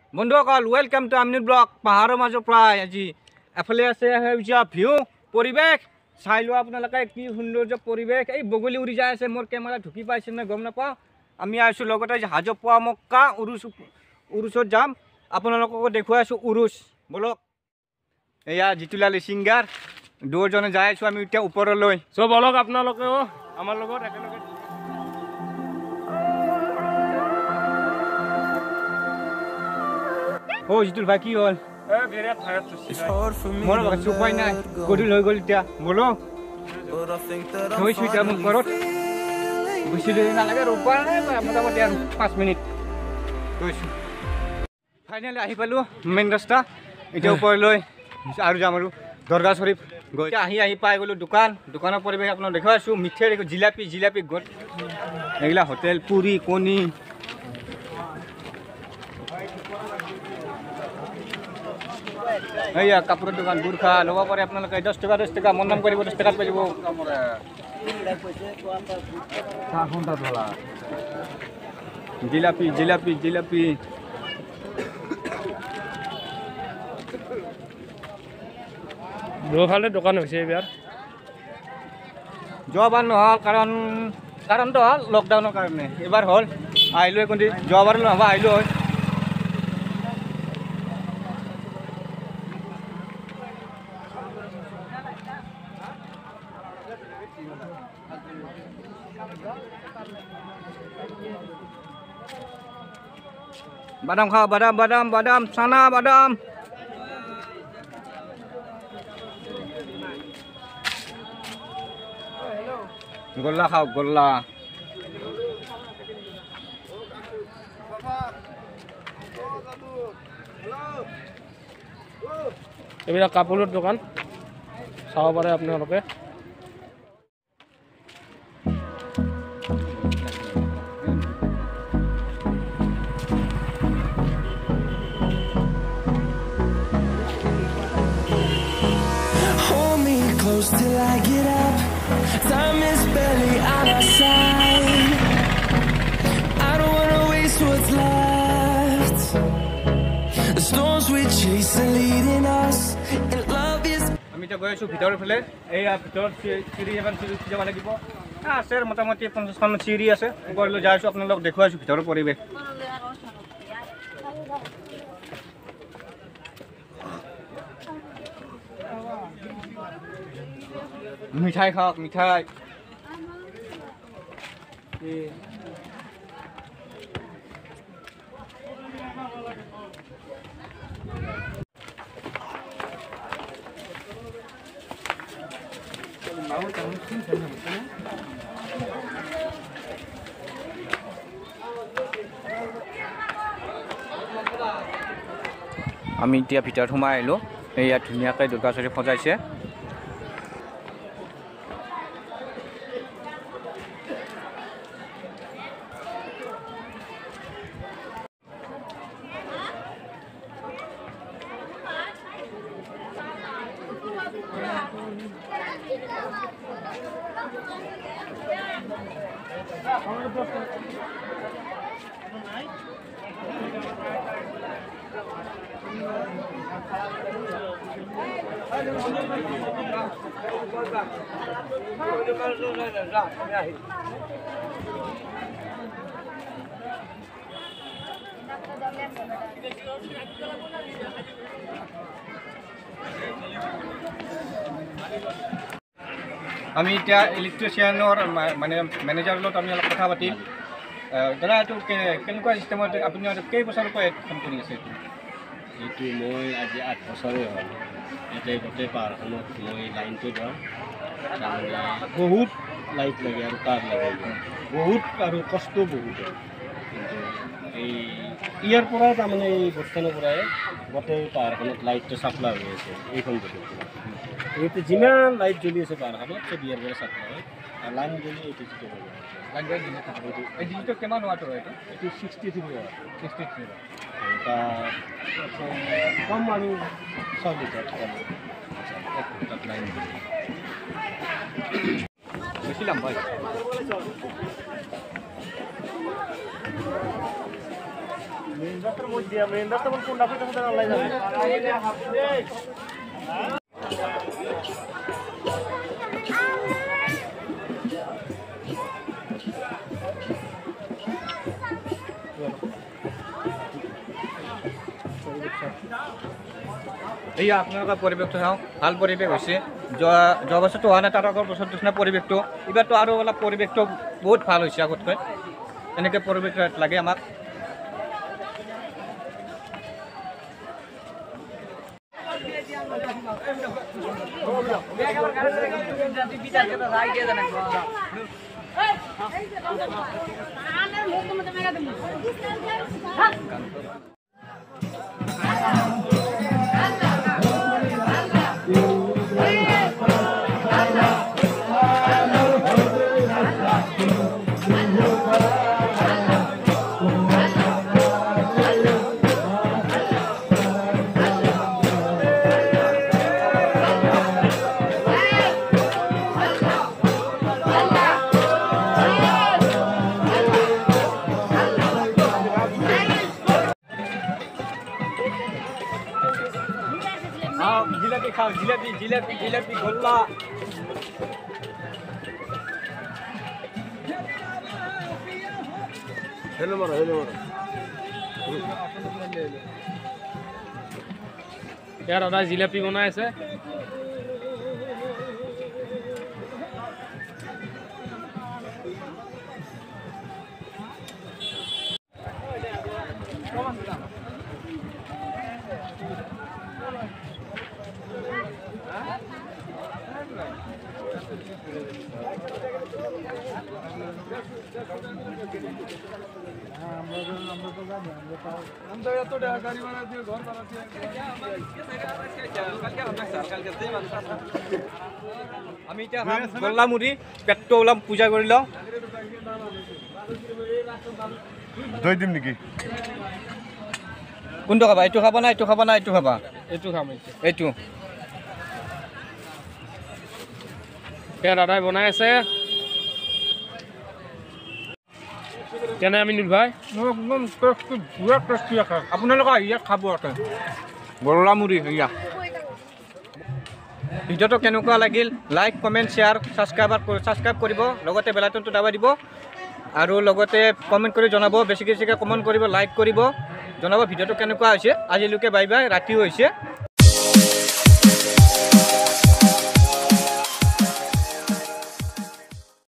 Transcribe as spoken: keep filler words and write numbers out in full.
বন্ধুসকল welcome to আমনি blog. পাহাৰৰ মাজৰ প্ৰায় আজি এফালে আছে সেউজীয়া ভিউ পৰিৱেশ চাই লোৱা আপোনালোকে কি সৌন্দৰ্য পৰিৱেশ। এই বগলী উৰি যাই আছে, মোৰ কেমেৰা ঢুকি পাইছে নে গম নাপাওঁ। আমি আহিছোঁ লগতে হাজোপোৱা মক্কা উৰুচ উৰুচত যাম, আপোনালোককো দেখুৱাই আছোঁ উৰুচ। বলক এয়া জিতুলালী ছিংগাৰ দুজনে যাই আছোঁ আমি এতিয়া ওপৰলৈ। চ' বলক আপোনালোকেও আমাৰ লগত একেলগে। অ জিতুল ভাই কি হ'ল? মোৰ উপায় নাই, গধূলি হৈ গ'ল এতিয়া। বলো থৈছোঁ এতিয়া মোৰ ঘৰত, বেছি দেৰি নালাগে আৰু উপায় নাই, মোটামুটি আৰু পাঁচ মিনিট থৈছোঁ। ফাইনেলি আহি পালোঁ মেইন ৰাস্তা, এতিয়া ওপৰলৈ আৰু যাম আৰু দৰগাহ শ্বৰীফ গৈ আহি আহি পাই গ'লোঁ দোকান। দোকানৰ পৰিৱেশ আপোনাক দেখুৱাই আছোঁ। মিঠাই জিলাপি জিলাপি গ'ল এইগিলা হোটেল, পুৰি কণী। এইয়া কাপোৰৰ দোকান গুৰ্খা ল'ব পাৰে আপোনালোকে, দহ টকা দহ টকা মোৰ নাম কৰিব, দহ টকাত পাই যাব। জিলাপি জিলাপি জিলাপি দুফালে দোকান হৈছে এইবাৰ। যোৱাবাৰ নহ'ল কাৰণ কাৰণটো হ'ল লকডাউনৰ কাৰণে, এইবাৰ হ'ল আহিলোঁ কিন্তু যোৱাবাৰ নহ'ব আহিলোঁ হয়। বাদাম খাও, বাদাম বাদাম বাদাম চানা বাদাম। গোল্লা খাও গোল্লা। এইবিলাক কাপোৰৰ দোকান চাব পাৰে আপোনালোকে। Till I get up, time is barely on our side. I don't wanna waste what's left. The storms we chase are leading us, and love is. আমি এতিয়া গৈ আছোঁ ভিতৰৰ ফালে। এইয়া ভিতৰত চিৰি এখন চিৰি যাব লাগিব, আছে মোটামুটি পঞ্চাছখন চিৰি আছে। ওপৰলৈ যাই আছোঁ, আপোনালোকক দেখুৱাইছোঁ ভিতৰৰ পৰিৱেশ। মিঠাই খাওক মিঠাই। আমি এতিয়া ভিতৰত সোমাই আহিলোঁ। এইয়া ধুনীয়াকৈ দুৰ্গা শ্বৰীফ সজাইছে। আমি এতিয়া ইলেক্ট্ৰিচিয়ানৰ মানে মেনেজাৰৰ লগত আমি অলপ কথা পাতিম। দাদা এইটো কেনেকুৱা চিষ্টেমত আপুনি কেইবছৰৰ পৰা কাম কৰি আছে? এইটো এইটো মই আজি আঠ বছৰে হ'ল। ইয়াতে গোটেই পাহাৰখনত মই লাইনটো দিওঁ, তাৰমানে বহুত লাইট লাগে আৰু তাঁৰ লাগে, বহুত আৰু কষ্ট বহুত হয়। কিন্তু এই ইয়াৰ পৰাই তাৰমানে এই বস্তানৰ পৰাই গোটেই পাহাৰখনত লাইটটো চাপ্লাই হৈ আছে। এইখন বস্তুৰ পৰা এইটো যিমান লাইট জ্বলি আছে পাহাৰখনত চব ইয়াৰ পৰা চাপ্লাই হয়। আৰু লাইন জ্বলি এইটো যিটো হ'ব এই ডিজিটো কিমান ৱাটৰ হয়? এইটো এইটো sixty three watt. Sixty three watt এটা কম আৰু ছয় লিটাৰ তাত লাইন গৈছিলাম ভাই। মেইন রাস্তার মধ্যে মেইন রাস্তা কোন কোন রাস্তা থেকে অনলাইন যাবে এই আপোনালোকৰ পৰিৱেশটো চাওঁ ভাল পৰিৱেশ হৈছে যোৱা যোৱা বছৰটো হোৱা নাই তাৰ আগৰ বছৰ নিচিনা পৰিৱেশটো এইবাৰতো আৰু অলপ পৰিৱেশটো বহুত ভাল হৈছে আগতকৈ এনেকৈ পৰিৱেশ লাগে আমাক জিলাপি খাও জিলাপি জিলাপি জিলাপি গোল্লা হেলো মারো হেলো মারো ইয়াৰ দাদা জিলাপি বনাই আছে আমি এতিয়া গোল্লা মুড়ি পেটটো ওলাম পূজা কৰি লওঁ দৈ দিম নেকি কোনটো খাবা এইটো খাবা না এইটো খাবা না এইটো খাবা এইটো খাম এইটো ইয়াৰ দাদাই বনাই আছে কেনে আমি নুল ভাই একদম টেষ্টি পুৰা টেষ্টি আছে আপোনালোকে ইয়াত খাব আছে গোল্লা মুড়ি ইয়া ভিডিঅ'টো কেনেকুৱা লাগিল like comment share subscriber subscribe কৰিব লগতে বেল আইকনটো দাবাই দিব আৰু লগতে কমেণ্ট কৰি জনাব বেছিকৈ বেছিকৈ কমেণ্ট কৰিব লাইক কৰিব জনাব ভিডিঅ'টো কেনেকুৱা হৈছে আজিলৈকে বাই বাই ৰাতিও হৈছে